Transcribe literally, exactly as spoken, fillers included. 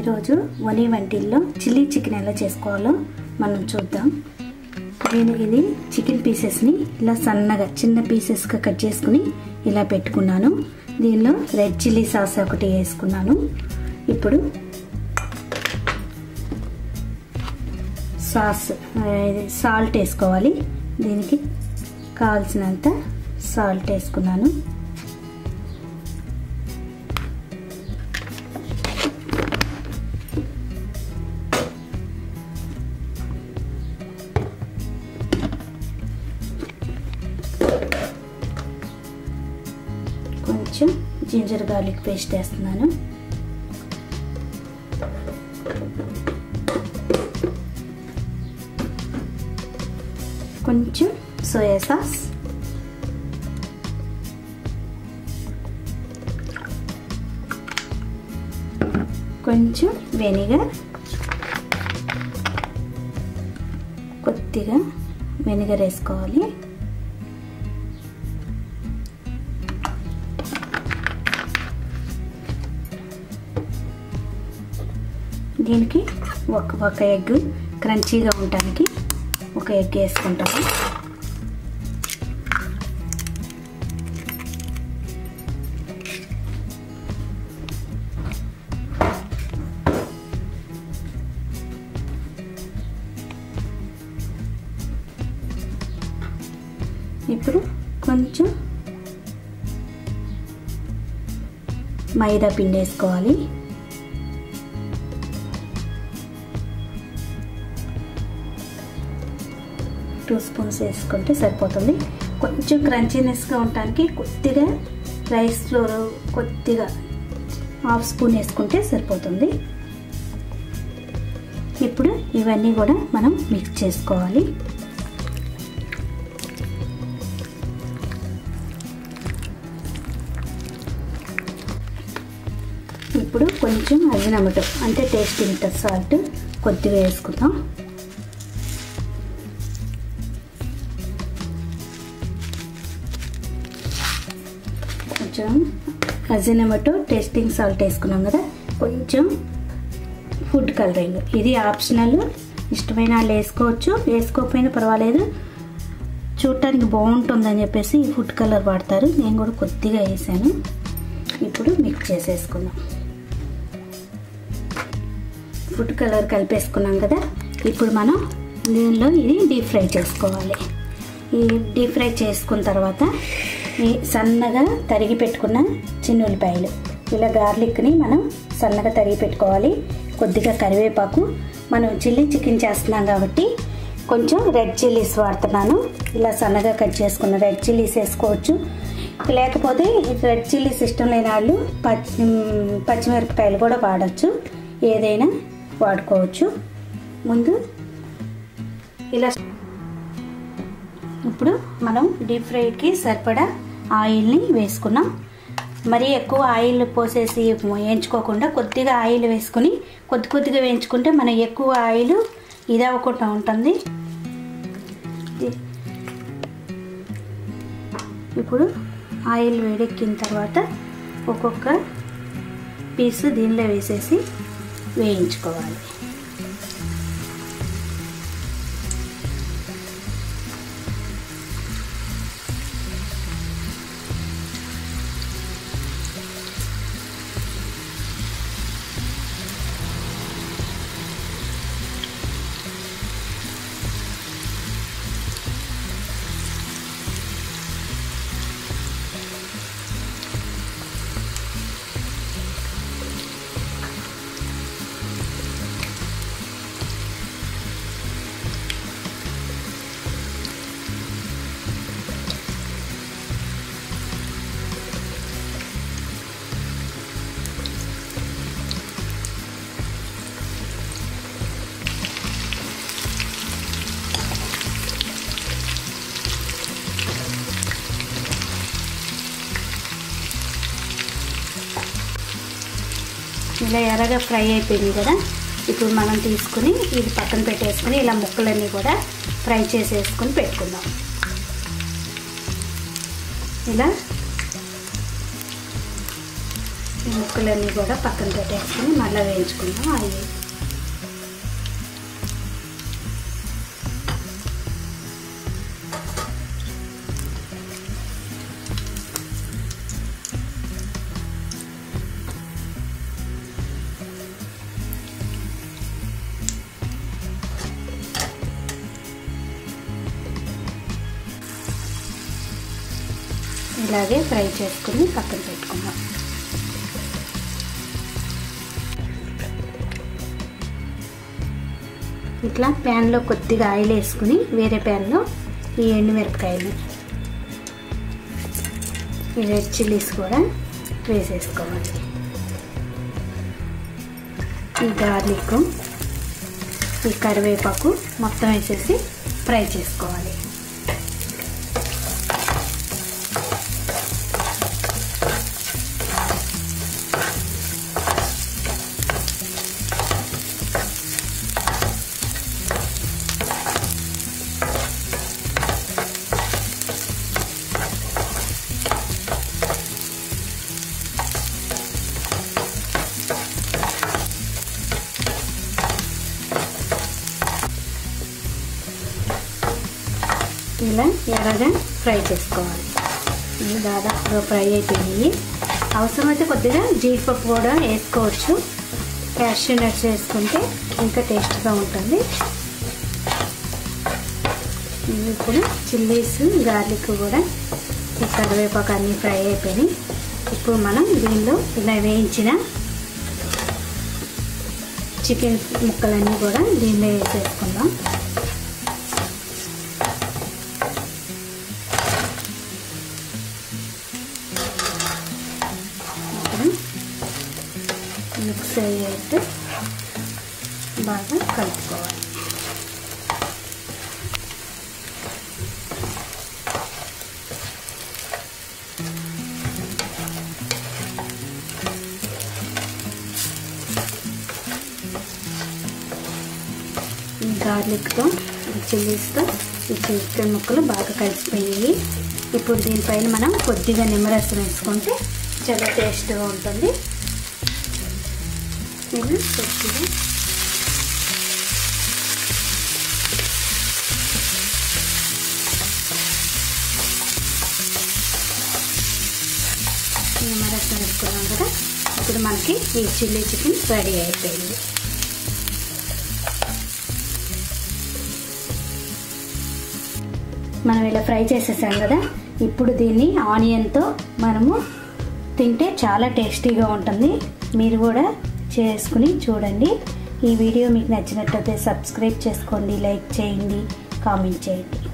ఈరోజు వని వంటిల్లో chilli chicken ఎలా చేసుకోవాలో మనం చూద్దాం. నేను ఇది చికెన్ పీసెస్ని ఇలా సన్నగా చిన్న పీసెస్గా కట్ చేసుకుని ఇలా పెట్టుకున్నాను. దీనిలో రెడ్ చిల్లీ సాస్ ఒకటి వేసుకున్నాను. ఇప్పుడు సాస్ సాల్ట్ వేసుకోవాలి. దీనికి కావాల్సినంత సాల్ట్ వేసుకున్నాను. కొంచెం జింజర్ గార్లిక్ పేస్ట్ వేస్తున్నాను. కొంచెం సోయా సాస్, కొంచెం వెనిగర్, కొద్దిగా వెనిగర్ వేసుకోవాలి. దీనికి ఒక ఒక ఎగ్ క్రంచీగా ఉండడానికి ఒక ఎగ్ వేసుకుంటాము. ఇప్పుడు కొంచెం మైదా పిండి వేసుకోవాలి. టూ స్పూన్స్ వేసుకుంటే సరిపోతుంది. కొంచెం క్రంచీనెస్గా ఉండడానికి కొద్దిగా రైస్ ఫ్లోర్ కొద్దిగా హాఫ్ స్పూన్ వేసుకుంటే సరిపోతుంది. ఇప్పుడు ఇవన్నీ కూడా మనం మిక్స్ చేసుకోవాలి. ఇప్పుడు కొంచెం అజినోమోటో అంటే టేస్టింగ్ సాల్ట్ కొద్దిగా వేసుకుందాం. కొంచెం అజినోమోటో టేస్టింగ్ సాల్ట్ వేసుకున్నాం కదా. కొంచెం ఫుడ్ కలరింగ్, ఇది ఆప్షనల్, ఇష్టమైన వాళ్ళు వేసుకోవచ్చు, వేసుకోకపోయినా పర్వాలేదు. చూడటానికి బాగుంటుందని చెప్పేసి ఈ ఫుడ్ కలర్ వాడతారు. నేను కూడా కొద్దిగా వేసాను. ఇప్పుడు మిక్స్ చేసేసుకుందాం. ఫుడ్ కలర్ కలిపేసుకున్నాం కదా. ఇప్పుడు మనం దీనిలో ఇది డీప్ ఫ్రై చేసుకోవాలి. ఈ డీప్ ఫ్రై చేసుకున్న తర్వాత ఈ సన్నగా తరిగి పెట్టుకున్న చిన్న ఉల్లిపాయలు, ఇలా గార్లిక్ని మనం సన్నగా తరిగి పెట్టుకోవాలి. కొద్దిగా కరివేపాకు, మనం చిల్లీ చికెన్ చేస్తున్నాం కాబట్టి కొంచెం రెడ్ చిల్లీస్ వాడుతున్నాను. ఇలా సన్నగా కట్ చేసుకున్న రెడ్ చిల్లీస్ వేసుకోవచ్చు. లేకపోతే రెడ్ చిల్లీస్ ఇష్టం లేని వాళ్ళు పచ్చి పచ్చిమిరపకాయలు కూడా వాడచ్చు, ఏదైనా వాడుకోవచ్చు. ముందు ఇలా ఇప్పుడు మనం డీప్ ఫ్రైకి సరిపడా ఆయిల్ని వేసుకున్నాం. మరీ ఎక్కువ ఆయిల్ పోసేసి వేయించుకోకుండా కొద్దిగా ఆయిల్ వేసుకుని కొద్ది కొద్దిగా వేయించుకుంటే మనం ఎక్కువ ఆయిల్ ఇది అవ్వకుండా ఉంటుంది. ఇప్పుడు ఆయిల్ వేడెక్కిన తర్వాత ఒక్కొక్క పీసు దీనిలో వేసేసి వేయించుకోవాలి. ఇలా ఎర్రగా ఫ్రై అయిపోయింది కదా. ఇప్పుడు మనం తీసుకుని ఇది పక్కన పెట్టేసుకుని ఇలా ముక్కలన్నీ కూడా ఫ్రై చేసేసుకుని పెట్టుకుందాం. ఇలా ఈ ముక్కలన్నీ కూడా పక్కన పెట్టేసుకొని మళ్ళీ వేయించుకుందాం. అవి ఇలాగే ఫ్రై చేసుకుని పక్కన పెట్టుకుందాం. ఇట్లా ప్యాన్లో కొద్దిగా ఆయిల్ వేసుకుని వేరే ప్యాన్లో ఈ ఎండుమిరపకాయలు, ఈ రెడ్ చిల్లీస్ కూడా వేసేసుకోవాలి. ఈ గార్లిక్, ఈ కరివేపాకు మొత్తం వేసేసి ఫ్రై చేసుకోవాలి. ఇలా ఎర్రగా ఫ్రై చేసుకోవాలి. ఇవి దాదాపుగా ఫ్రై అయిపోయినాయి. అవసరమైతే కొద్దిగా జీడిపప్పు కూడా వేసుకోవచ్చు. క్యాష్యూ నట్స్ వేసుకుంటే ఇంకా టేస్ట్గా ఉంటుంది. ఇప్పుడు చిల్లీస్, గార్లిక్ కూడా ఈ కరివేపాకు అన్నీ ఫ్రై అయిపోయినాయి. ఇప్పుడు మనం దీనిలో ఇలా వేయించిన చికెన్ ముక్కలన్నీ కూడా దీనిలో వేసేసుకుందాం. మిక్స్ అయ్యేట్టు బాగా కలుపుకోవాలి. ఈ గార్లిక్తో, ఈ చిల్లీస్తో ఈ చికెన్ ముక్కలు బాగా కలిసిపోయాయి. ఇప్పుడు దీనిపైన మనం కొద్దిగా నిమ్మరసం వేసుకుంటే చాలా టేస్ట్గా ఉంటుంది. నేను కొద్దిగా నిమ్మరసం వేసుకున్నాం కదా. ఇప్పుడు మనకి ఈ చిల్లీ చికెన్ రెడీ అయిపోయింది. మనం ఇలా ఫ్రై చేసేసాం కదా. ఇప్పుడు దీన్ని ఆనియన్తో మనము తింటే చాలా టేస్టీగా ఉంటుంది. మీరు కూడా చేసుకుని చూడండి. ఈ వీడియో మీకు నచ్చినట్లయితే సబ్స్క్రైబ్ చేసుకోండి, లైక్ చేయండి, కామెంట్ చేయండి.